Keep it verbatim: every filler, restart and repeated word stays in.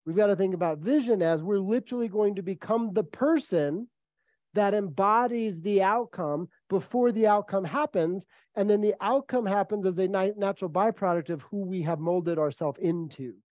We've got to think about vision as we're literally going to become the person that embodies the outcome before the outcome happens. And then the outcome happens as a natural byproduct of who we have molded ourselves into.